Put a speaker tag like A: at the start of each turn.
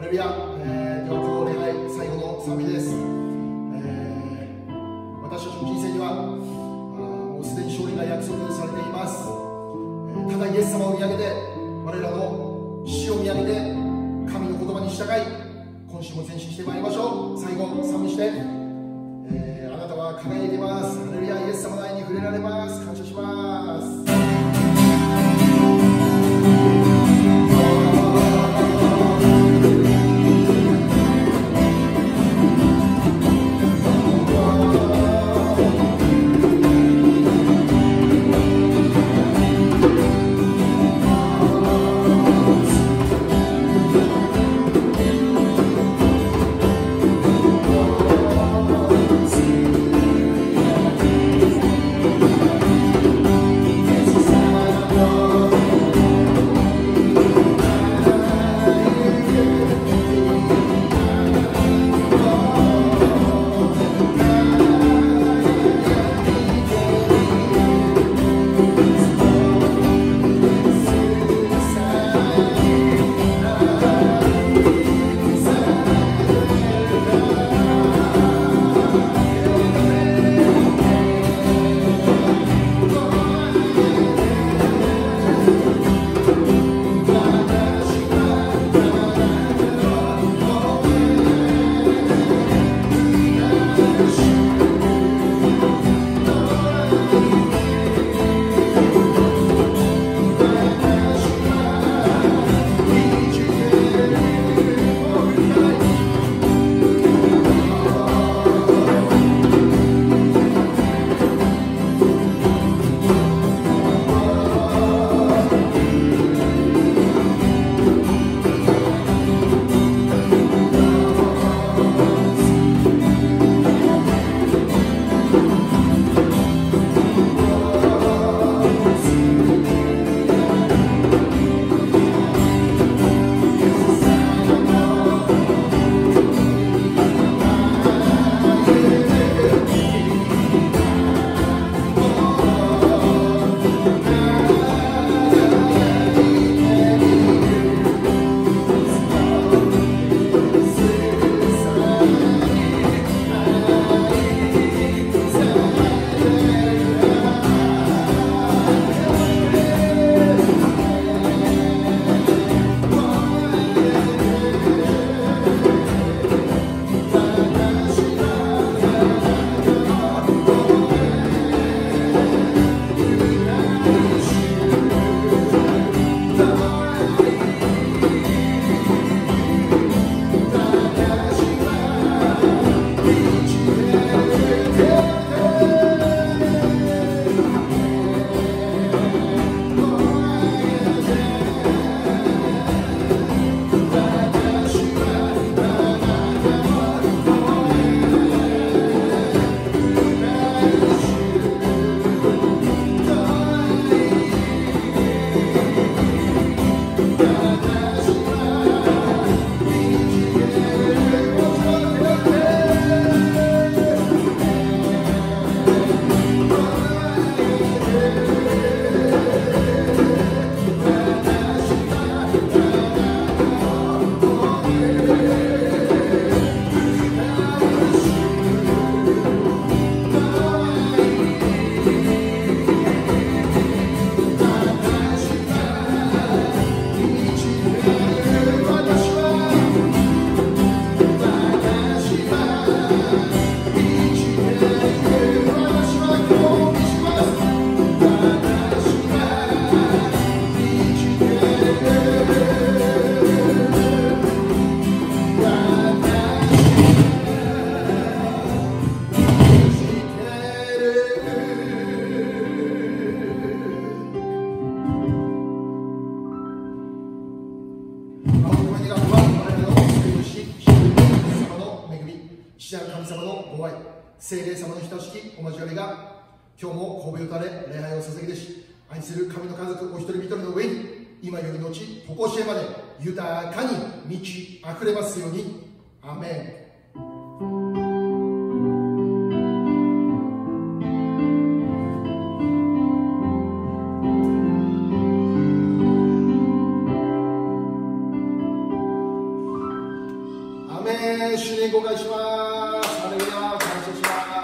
A: レルヤ、ではこの礼拝最後の賛美です。私たちの人生にはもうすでに勝利が約束されています。ただイエス様を見上げて、我らの死を見上げて、神の言葉に従い、今週も前進してまいりましょう。最後賛美して、あなたは輝いています。ハレルヤ、イエス様の愛に触れられます。感謝します。聖霊様のひたしきお交わりが今日も神戸歌で礼拝を捧げてし、愛する神の家族お一人一人の上に今よりのち常しえまで豊かに満ち溢れますように。アーメン。 メン。主に公開します。ハレルヤ、感謝します。